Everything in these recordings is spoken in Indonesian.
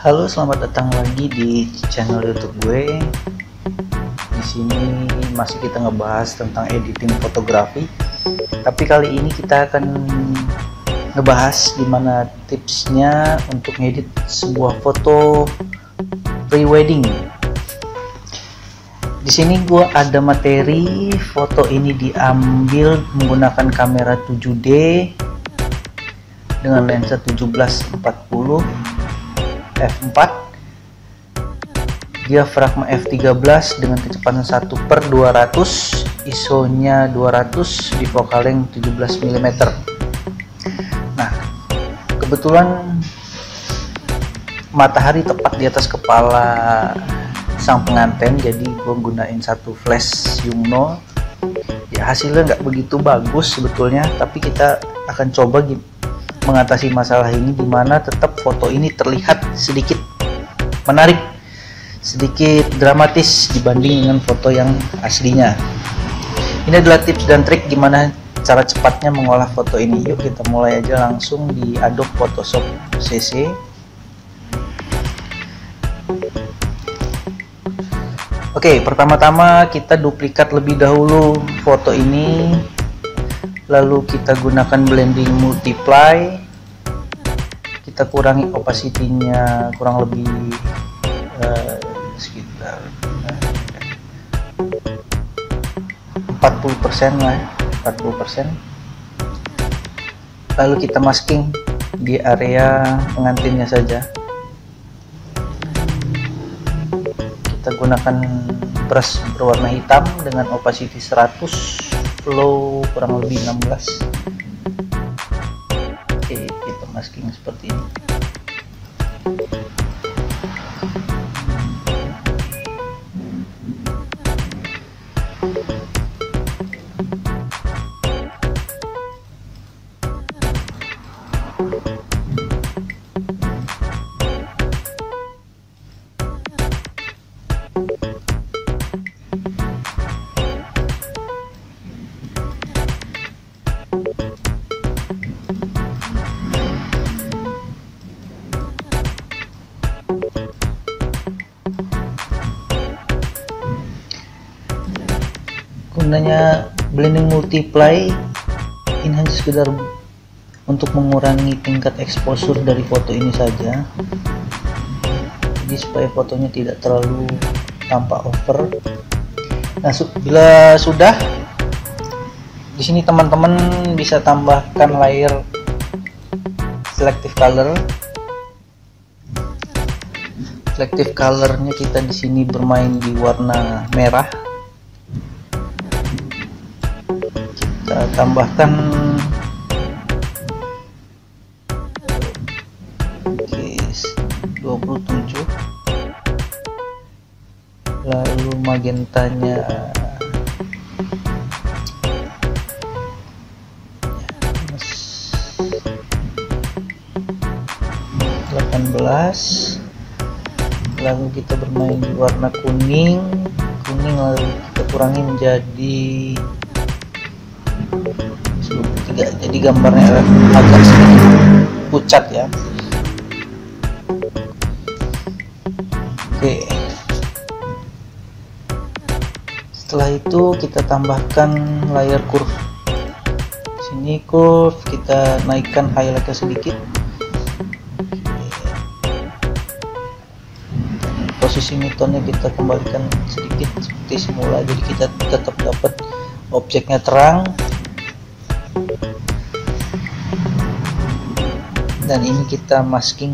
Halo, selamat datang lagi di channel YouTube gue. Di sini masih kita ngebahas tentang editing fotografi. Tapi kali ini kita akan ngebahas gimana tipsnya untuk ngedit sebuah foto pre-wedding. Di sini gue ada materi foto ini diambil menggunakan kamera 7D dengan lensa 1740 f4, diafragma f13 dengan kecepatan 1/200, ISO nya 200, di focal length 17 mm. Nah, kebetulan matahari tepat di atas kepala sang pengantin, jadi gue gunain satu flash Yongnuo. Ya, hasilnya nggak begitu bagus sebetulnya, tapi kita akan coba mengatasi masalah ini, dimana tetap foto ini terlihat sedikit menarik, sedikit dramatis dibanding dengan foto yang aslinya. Ini adalah tips dan trik gimana cara cepatnya mengolah foto ini. Yuk kita mulai aja langsung di Adobe Photoshop CC. Oke, pertama-tama kita duplikat lebih dahulu foto ini, lalu kita gunakan blending multiply, kita kurangi opacity-nya kurang lebih sekitar 40% lah, 40%. Lalu kita masking di area pengantinnya saja. Kita gunakan brush berwarna hitam dengan opacity 100, flow kurang lebih 16. Oke, kita masking seperti ini. Gunanya blending multiply ini hanya sekedar untuk mengurangi tingkat exposure dari foto ini saja, jadi supaya fotonya tidak terlalu tampak over. Nah, bila sudah, di sini teman-teman bisa tambahkan layer selective color. Selective colornya kita di sini bermain di warna merah. Kita tambahkan 27, lalu magentanya 18, lalu kita bermain di warna kuning, lalu kita kurangi menjadi 23, jadi gambarnya agak sedikit pucat ya. Oke, setelah itu kita tambahkan layer curve. Sini curve kita naikkan highlightnya sedikit. Posisi midtone-nya kita kembalikan sedikit seperti semula, jadi kita tetap dapat objeknya terang. Dan ini kita masking.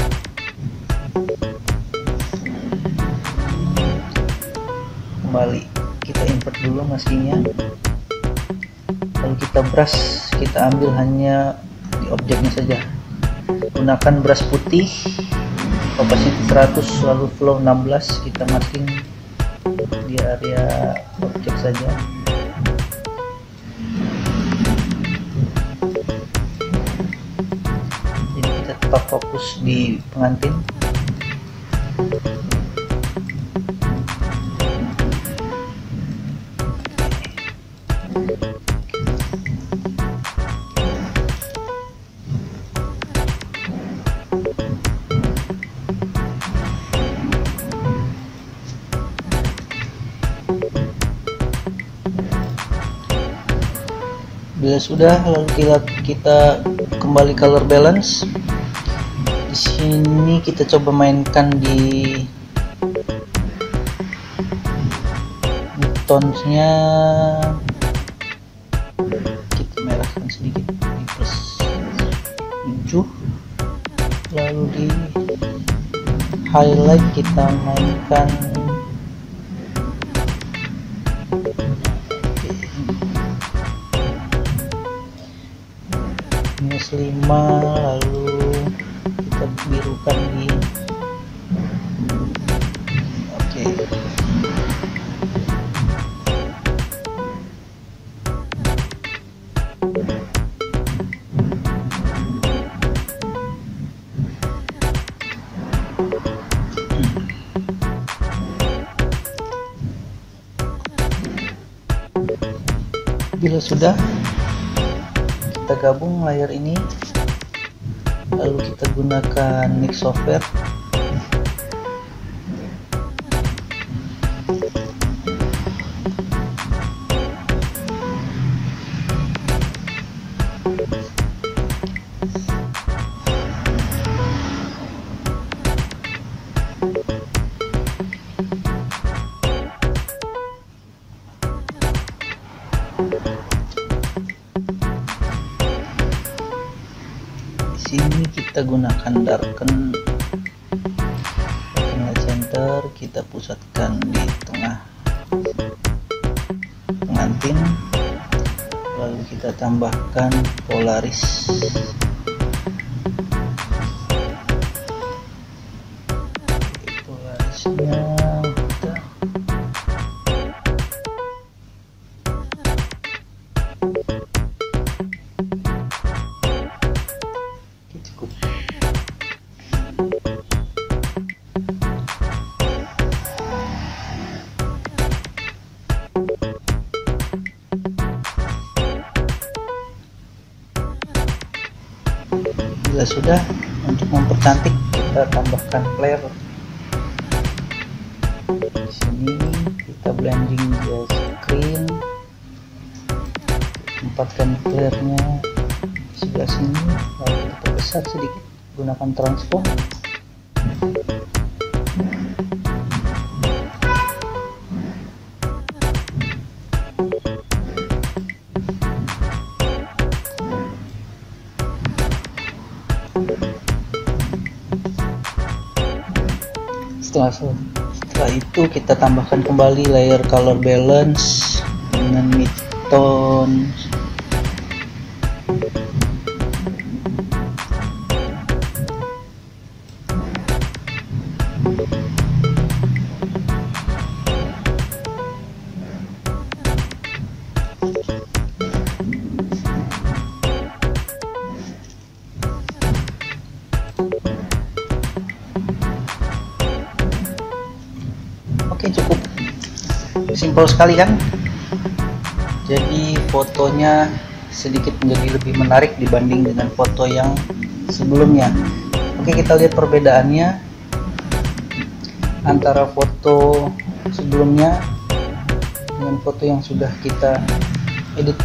Kembali kita invert dulu maskingnya, lalu kita brush, kita ambil hanya di objeknya saja. Gunakan brush putih, opacity 100, lalu flow 16, kita masking di area objek saja. Jadi kita tetap fokus di pengantin. Bila sudah, lalu kita kembali color balance. Di sini kita coba mainkan di tonesnya, kita merahkan sedikit di plus 7, lalu di highlight kita mainkan -5, lalu kita birukan di oke. Bila sudah, kita gabung layar ini, lalu kita gunakan Nik Software. Sini kita gunakan darken center, kita pusatkan di tengah pengantin, lalu kita tambahkan polaris. Polarisnya cukup. Bila sudah, untuk mempercantik kita tambahkan flare. Di sini kita blending di screen, tempatkan flare-nya di sebelah sini, lalu kita perbesar sedikit, gunakan transform. Setelah itu kita tambahkan kembali layer color balance dengan midtone. Oke, cukup simpel sekali kan. Jadi fotonya sedikit menjadi lebih menarik dibanding dengan foto yang sebelumnya. Oke, kita lihat perbedaannya antara foto sebelumnya dengan foto yang sudah kita edit.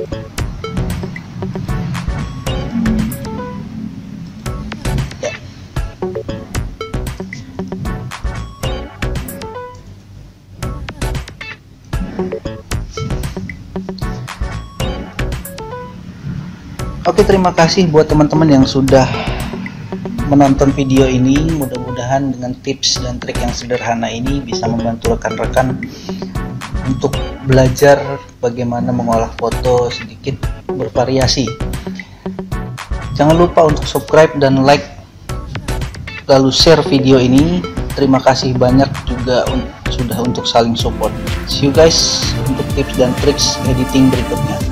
Oke, terima kasih buat teman-teman yang sudah menonton video ini. Mudah-mudahan dengan tips dan trik yang sederhana ini bisa membantu rekan-rekan untuk belajar bagaimana mengolah foto sedikit bervariasi. Jangan lupa untuk subscribe dan like, lalu share video ini. Terima kasih banyak juga sudah untuk saling support. See you guys untuk tips dan triks editing berikutnya.